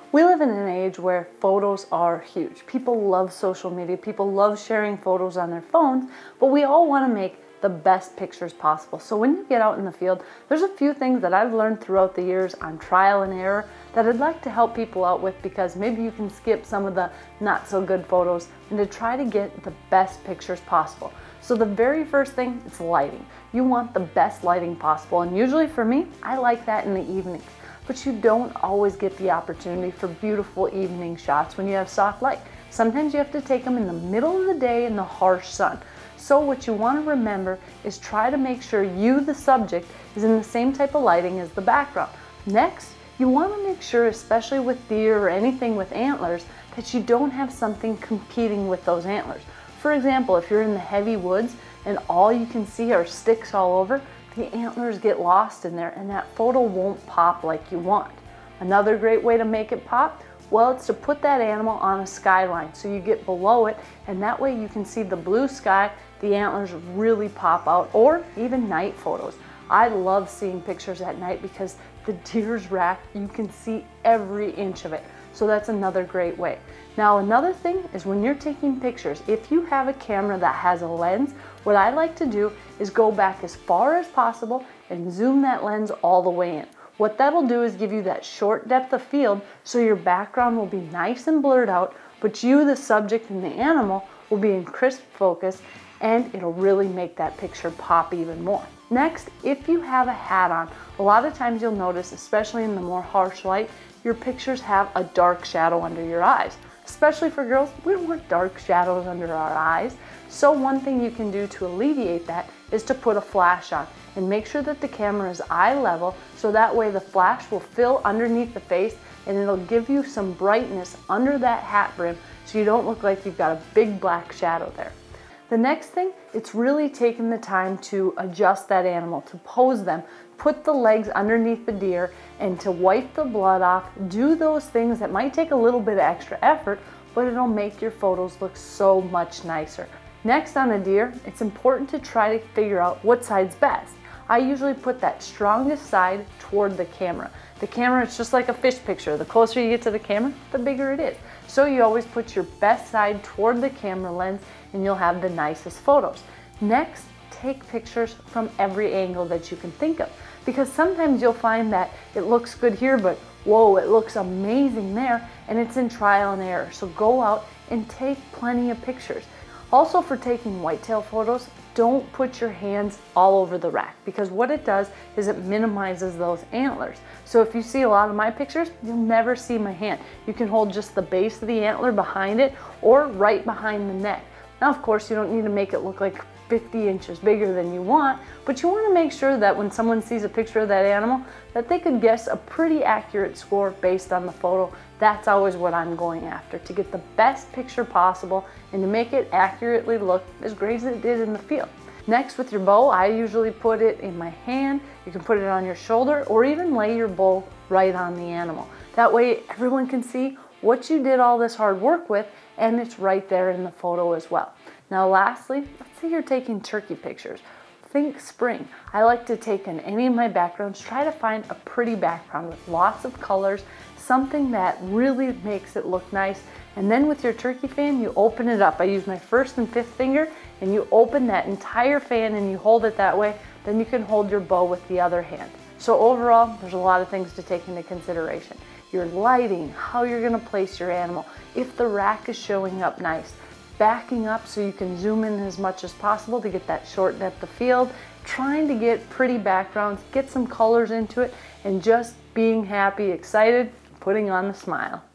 We live in an age where photos are huge. People love social media, people love sharing photos on their phones, but we all want to make the best pictures possible. So when you get out in the field, there's a few things that I've learned throughout the years on trial and error that I'd like to help people out with, because maybe you can skip some of the not so good photos and to try to get the best pictures possible. So the very first thing is lighting. You want the best lighting possible, and usually for me, I like that in the evenings. But you don't always get the opportunity for beautiful evening shots when you have soft light. Sometimes you have to take them in the middle of the day in the harsh sun. So what you want to remember is try to make sure you, the subject, is in the same type of lighting as the background. Next, you want to make sure, especially with deer or anything with antlers, that you don't have something competing with those antlers. For example, if you're in the heavy woods and all you can see are sticks all over, the antlers get lost in there and that photo won't pop like you want. Another great way to make it pop, well, it's to put that animal on a skyline so you get below it, and that way you can see the blue sky, the antlers really pop out, or even night photos. I love seeing pictures at night because the deer's rack, you can see every inch of it. So that's another great way. Now another thing is when you're taking pictures, if you have a camera that has a lens, what I like to do is go back as far as possible and zoom that lens all the way in. What that'll do is give you that short depth of field, so your background will be nice and blurred out, but you, the subject and the animal, will be in crisp focus, and it'll really make that picture pop even more. Next, if you have a hat on, a lot of times you'll notice, especially in the more harsh light, your pictures have a dark shadow under your eyes. Especially for girls, we don't want dark shadows under our eyes. So one thing you can do to alleviate that is to put a flash on and make sure that the camera is eye level, so that way the flash will fill underneath the face and it'll give you some brightness under that hat brim so you don't look like you've got a big black shadow there. The next thing, it's really taking the time to adjust that animal, to pose them, put the legs underneath the deer, and to wipe the blood off. Do those things that might take a little bit of extra effort, but it'll make your photos look so much nicer. Next, on a deer, it's important to try to figure out what side's best. I usually put that strongest side toward the camera. The camera, it's just like a fish picture. The closer you get to the camera, the bigger it is. So you always put your best side toward the camera lens and you'll have the nicest photos. Next, take pictures from every angle that you can think of, because sometimes you'll find that it looks good here, but whoa, it looks amazing there, and it's in trial and error. So go out and take plenty of pictures. Also, for taking whitetail photos, don't put your hands all over the rack, because what it does is it minimizes those antlers. So if you see a lot of my pictures, you'll never see my hand. You can hold just the base of the antler behind it or right behind the neck. Now, of course, you don't need to make it look like 50 inches bigger than you want, but you want to make sure that when someone sees a picture of that animal, that they could guess a pretty accurate score based on the photo. That's always what I'm going after, to get the best picture possible and to make it accurately look as great as it did in the field. Next, with your bow, I usually put it in my hand. You can put it on your shoulder or even lay your bow right on the animal. That way everyone can see what you did all this hard work with, and it's right there in the photo as well. Now lastly, let's say you're taking turkey pictures. Think spring. I like to take in any of my backgrounds, try to find a pretty background with lots of colors, something that really makes it look nice. And then with your turkey fan, you open it up. I use my first and fifth finger, and you open that entire fan and you hold it that way. Then you can hold your bow with the other hand. So overall, there's a lot of things to take into consideration. Your lighting, how you're gonna place your animal, if the rack is showing up nice, backing up so you can zoom in as much as possible to get that short depth of field, trying to get pretty backgrounds, get some colors into it, and just being happy, excited, putting on the smile.